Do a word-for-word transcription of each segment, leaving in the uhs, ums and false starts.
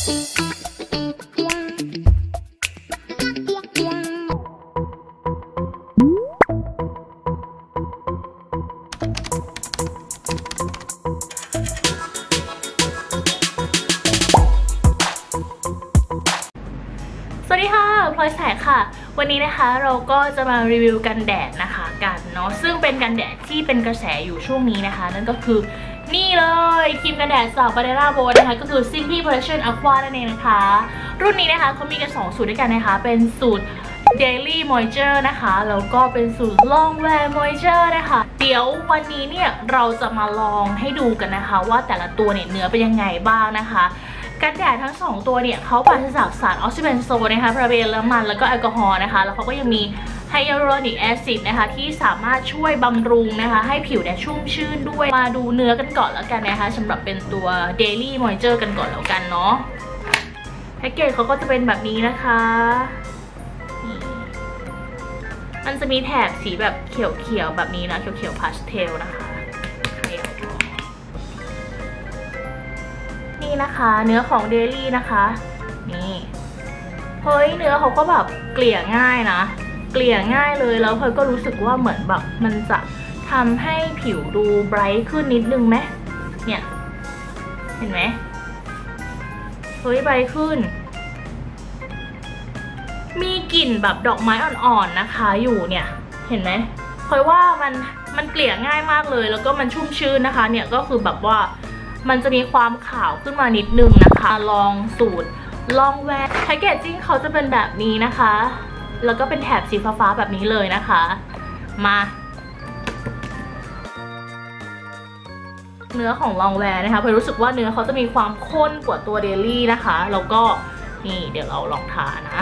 สวัสดีค่ะพลอยแสกค่ะวันนี้นะคะเราก็จะมารีวิวกันแดดนะคะกันเนาะซึ่งเป็นกันแดดที่เป็นกระแสอยู่ช่วงนี้นะคะนั่นก็คือนี่เลยครีมกันแดดจาก Banana Boat นะคะก็คือ Simply Protection Aqua นั่นเองนะคะรุ่นนี้นะคะเขามีกันสองสูตรด้วยกันนะคะเป็นสูตร Daily Moisture นะคะแล้วก็เป็นสูตร Long Wear Moisture นะคะเดี๋ยววันนี้เนี่ยเราจะมาลองให้ดูกันนะคะว่าแต่ละตัวเนี่ยเนื้อเป็นยังไงบ้างนะคะกันแดดทั้งสองตัวเนี่ยเขาปราศจากสารออกซิเบนโซนะคะพาราเบนและมันแล้วก็แอลกอฮอล์นะคะแล้วเขาก็ยังมีไฮยาลูรอนิกแอซิดนะคะที่สามารถช่วยบำรุงนะคะให้ผิวเนี่ยชุ่มชื่นด้วยมาดูเนื้อกันก่อนแล้วกันนะคะสำหรับเป็นตัว Daily Moisture กันก่อนแล้วกันเนาะแพ็กเกจเขาก็จะเป็นแบบนี้นะคะมันจะมีแถบสีแบบเขียวๆแบบนี้นะเขียวๆพาสเทลนะคะนี่นะคะเนื้อของเดลี่นะคะนี่เฮ้ยเนื้อเขาก็แบบเกลี่ยง่ายนะเกลี่ยง่ายเลยแล้วเฮ้ยก็รู้สึกว่าเหมือนแบบมันจะทำให้ผิวดูไบรท์ขึ้นนิดนึงไหมเนี่ยเห็นไหมเฮ้ยไบรท์ขึ้นมีกลิ่นแบบดอกไม้อ่อนๆนะคะอยู่เนี่ยเห็นไหมเฮ้ยว่ามันมันเกลี่ยง่ายมากเลยแล้วก็มันชุ่มชื้นนะคะเนี่ยก็คือแบบว่ามันจะมีความขาวขึ้นมานิดนึงนะคะลองสูตรลองแวร์แพคเกจจิ้งเขาจะเป็นแบบนี้นะคะแล้วก็เป็นแถบสีฟ้าๆแบบนี้เลยนะคะมาเนื้อของลองแวร์นะคะเพราะรู้สึกว่าเนื้อเขาจะมีความข้นกว่าตัวเดลี่นะคะแล้วก็นี่เดี๋ยวเราลองทานะ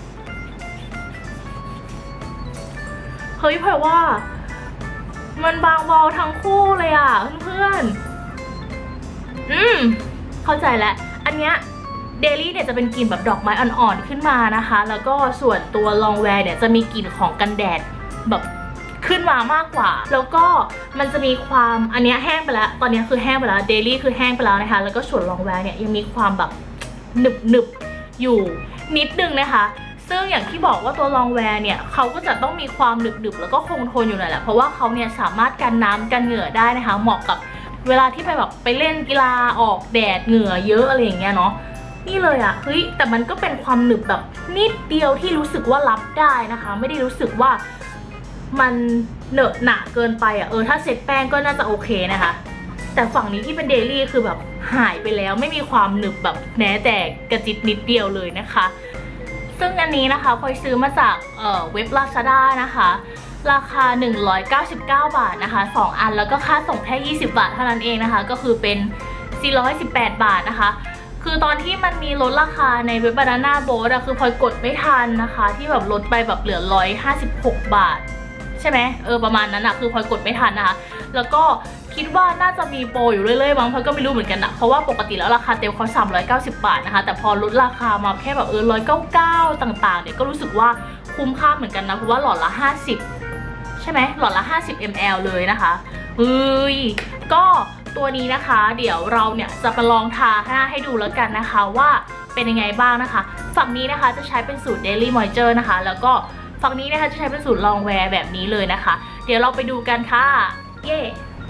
เฮ้ยเพราะว่ามันบางเบาทั้งคู่เลยอ่ะเพื่อนๆอืมเข้าใจแล้วอันเนี้ยเดลี่เนี่ยจะเป็นกลิ่นแบบดอกไม้อ่อนๆขึ้นมานะคะแล้วก็ส่วนตัวลองแวร์เนี่ยจะมีกลิ่นของกันแดดแบบขึ้นมามากกว่าแล้วก็มันจะมีความอันเนี้ยแห้งไปแล้วตอนนี้คือแห้งไปแล้วเดลี่คือแห้งไปแล้วนะคะแล้วก็ส่วนลองแวร์เนี่ยยังมีความแบบหนึบๆอยู่นิดนึงนะคะซึ่งอย่างที่บอกว่าตัวลองแวร์เนี่ยเขาก็จะต้องมีความหนึบๆแล้วก็คงทนอยู่หน่อยแหละเพราะว่าเขาเนี่ยสามารถกันน้ำกันเหงื่อได้นะคะเหมาะกับเวลาที่ไปแบบไปเล่นกีฬาออกแดดเหงื่อเยอะอะไรอย่างเงี้ยเนาะนี่เลยอะเฮ้ยแต่มันก็เป็นความหนึบแบบนิดเดียวที่รู้สึกว่ารับได้นะคะไม่ได้รู้สึกว่ามันเหนอะหนะเกินไปอะเออถ้าเซ็ตแป้งก็น่าจะโอเคนะคะแต่ฝั่งนี้ที่เป็นเดลี่คือแบบหายไปแล้วไม่มีความหนึบแบบแม้แต่กระจิตนิดเดียวเลยนะคะซึ่งอันนี้นะคะพลอยซื้อมาจากเอ่อเว็บ Lazada นะคะราคาหนึ่งร้อยเก้าสิบเก้าบาทนะคะสองอันแล้วก็ค่าส่งแค่ยี่สิบบาทเท่านั้นเองนะคะก็คือเป็นสี่ร้อยสิบแปดบาทนะคะคือตอนที่มันมีลดราคาในเว็บ Banana Boat อะคือพลอยกดไม่ทันนะคะที่แบบลดไปแบบเหลือหนึ่งร้อยห้าสิบหกบาทใช่ไหมเออประมาณนั้นอะคือพลอยกดไม่ทันนะคะแล้วก็คิดว่าน่าจะมีโปรอยู่เรื่อยๆมั้งพลอยก็ไม่รู้เหมือนกันนะเพราะว่าปกติแล้วราคาเต็มเขาสามร้อยเก้าสิบบาทนะคะแต่พอลดราคามาแค่แบบเออหนึ่งร้อยเก้าสิบเก้าต่างๆเนี่ยก็รู้สึกว่าคุ้มค่าเหมือนกันนะเพราะว่าหลอดละห้าสิบใช่ไหมหลอดละห้าสิบมิลลิลิตร เลยนะคะเฮ้ยก็ตัวนี้นะคะเดี๋ยวเราเนี่ยจะมาลองทาหน้าให้ดูแล้วกันนะคะว่าเป็นยังไงบ้างนะคะฝั่งนี้นะคะจะใช้เป็นสูตร Daily Moisture นะคะแล้วก็ฝั่งนี้นะคะจะใช้เป็นสูตร Long Wear แบบนี้เลยนะคะเดี๋ยวเราไปดูกันค่ะเย่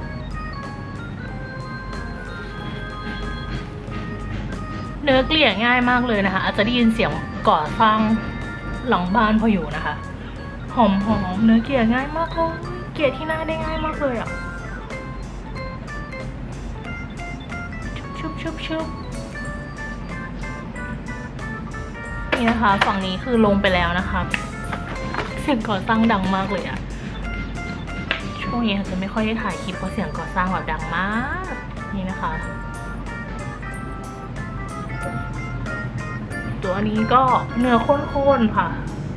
เนื้อเกลี่ยง่ายมากเลยนะคะอาจจะได้ยินเสียงก่อสร้างหลังบ้านพออยู่นะคะหอมหอมเนื้อเกลี่ยง่ายมากเลยเกลี่ยที่หน้าได้ง่ายมากเลยอ่ะชุบชุบชุบนี่นะคะฝั่งนี้คือลงไปแล้วนะคะเสียงก่อสร้างดังมากเลยอ่ะช่วงนี้อาจจะไม่ค่อยได้ถ่ายคลิปเพราะเสียงก่อสร้างแบบดังมากนี่นะคะตัวนี้ก็เนื้อข้นๆค่ะ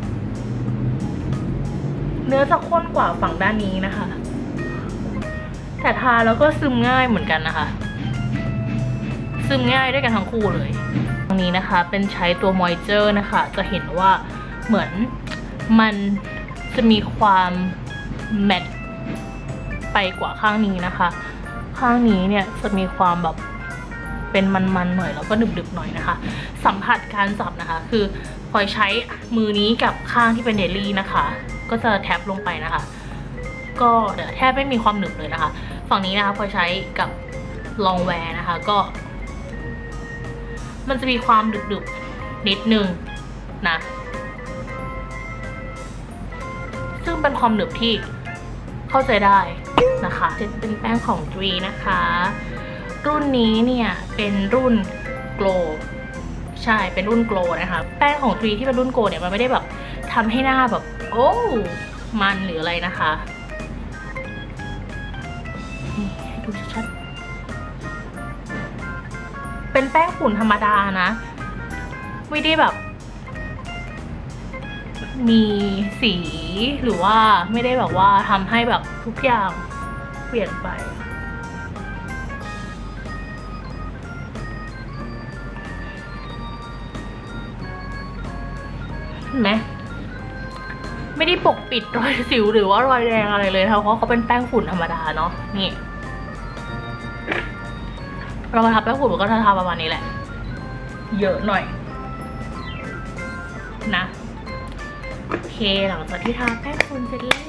เนื้อจะข้นกว่าฝั่งด้านนี้นะคะแต่ทาแล้วก็ซึมง่ายเหมือนกันนะคะซึมง่ายด้วยกันทั้งคู่เลยตรงนี้นะคะเป็นใช้ตัวมอยเจอร์นะคะจะเห็นว่าเหมือนมันจะมีความแมตต์ไปกว่าข้างนี้นะคะข้างนี้เนี่ยจะมีความแบบเป็นมันๆหน่อยแล้วก็หนึบๆหน่อยนะคะสัมผัสการจับนะคะคือพลอยใช้มือนี้กับข้างที่เป็นเดลี่นะคะก็จะแท็บลงไปนะคะก็แทบไม่มีความหนึบเลยนะคะฝั่งนี้นะคะพลอยใช้กับลองแวร์นะคะก็มันจะมีความดึบๆนิดนึงนะซึ่งเป็นความหนึบที่เข้าใจได้นะคะจะเป็นแป้งของทรีนะคะรุ่นนี้เนี่ยเป็นรุ่นโกลใช่เป็นรุ่นโกลนะคะแป้งของทรีที่เป็นรุ่นโกลเนี่ยมันไม่ได้แบบทำให้หน้าแบบโอ้มันหรืออะไรนะคะนี่ให้ดูชัดๆเป็นแป้งฝุ่นธรรมดานะไม่ได้แบบมีสีหรือว่าไม่ได้แบบว่าทำให้แบบทุกอย่างเปลี่ยนไปเห็นไหมไม่ได้ปกปิดรอยสิวหรือว่ารอยแดงอะไรเลยเพราะเขาเป็นแป้งฝุ่นธรรมดาเนาะนี่เรามาทำแป้งฝุ่นมันก็จะทำประมาณนี้แหละเยอะหน่อยนะโอเคหลังจากที่ทาแป้งฝุ่นเสร็จแล้ว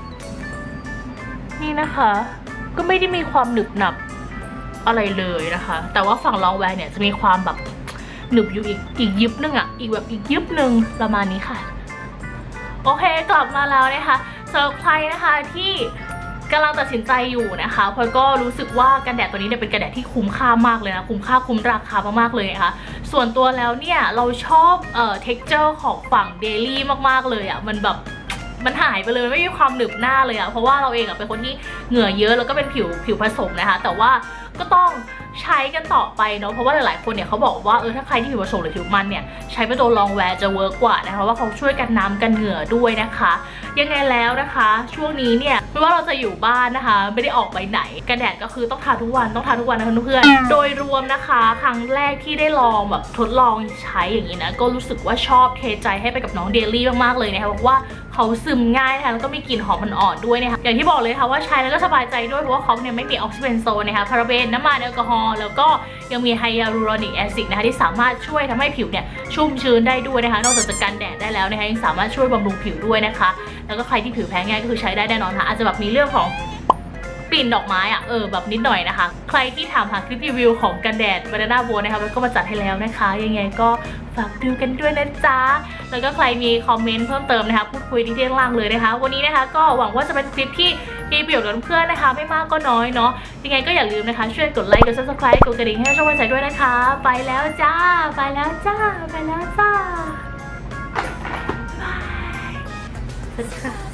นี่นะคะก็ไม่ได้มีความหนึบหนับอะไรเลยนะคะแต่ว่าฝั่งลองแวร์เนี่ยจะมีความแบบหนึบอยู่อีกอีกยิบนึงอ่ะอีกแบบอีกยิบนึงประมาณนี้ค่ะโอเคกลับมาแล้วนะคะสำหรับใครนะคะที่กำลังตัดสินใจอยู่นะคะพลอยก็รู้สึกว่ากันแดดตัวนี้เนี่ยเป็นกันแดดที่คุ้มค่ามากเลยนะคุ้มค่าคุ้มราคามากๆเลยนะคะส่วนตัวแล้วเนี่ยเราชอบเอ่อ texture ของฝั่ง Daily มากๆเลยอ่ะมันแบบมันหายไปเลยไม่มีความหนึบหน้าเลยอ่ะเพราะว่าเราเองอ่ะเป็นคนที่เหงื่อเยอะแล้วก็เป็นผิวผิวผสมนะคะแต่ว่าก็ต้องใช้กันต่อไปเนาะเพราะว่าหลายๆคนเนี่ยเขาบอกว่าเออถ้าใครที่ผิวผสมหรือผิวมันเนี่ยใช้เป็นตัวลองแวร์จะเวิร์กกว่านะคะเพราะว่าเขาช่วยกันน้ำกันเหงื่อด้วยนะคะยังไงแล้วนะคะช่วงนี้เนี่ยไม่ว่าเราจะอยู่บ้านนะคะไม่ได้ออกไปไหนกันแดดก็คือต้องทาทุกวันต้องทาทุกวันนะเพื่อนๆโดยรวมนะคะครั้งแรกที่ได้ลองแบบทดลองใช้อย่างนี้นะก็รู้สึกว่าชอบเทใจให้ไปกับน้องเดลี่มากๆเลยนะคะเพราะว่าเขาซึมง่ายนะคะแล้วก็มีกลิ่นหอมอ่อนๆด้วยนะคะอย่างที่บอกเลยค่ะว่าใช้แล้วก็สบายใจด้วยเพราะว่าเขาเนี่ยไม่มีออกซิเบนโซนนะคะพาราเบนน้ำมันแอลกอฮอล์แล้วก็ยังมีไฮยาลูรอนิกแอซิดนะคะที่สามารถช่วยทำให้ผิวเนี่ยชุ่มชื้นได้ด้วยนะคะนอกจากจะกันแดดได้แล้วนะคะยังสามารถช่วยบำรุงผิวด้วยนะคะแล้วก็ใครที่ผิวแพ้ง่ายก็คือใช้ได้แน่นอนค่ะอาจจะแบบมีเรื่องของกลิ่นดอกไม้อะเออแบบนิดหน่อยนะคะใครที่ถามหาคลิปรีวิวของกันแดดบานาน่าโบนะคะก็มาจัดให้แล้วนะคะยังไงก็ฝากดูกันด้วยนะจ๊ะแล้วก็ใครมีคอมเมนต์เพิ่มเติมนะคะพูดคุยที่ด้านล่างเลยนะคะวันนี้นะคะก็หวังว่าจะเป็นคลิปที่มีประโยชน์กับเพื่อนนะคะไม่มากก็น้อยเนาะยังไงก็อย่าลืมนะคะช่วยกดไลค์กด ซับสไครบ์ กดกระดิ่งให้ช่องวันใส่ด้วยนะคะไปแล้วจ้าไปแล้วจ้าไปแล้วจ้าบายสวัสดีค่ะ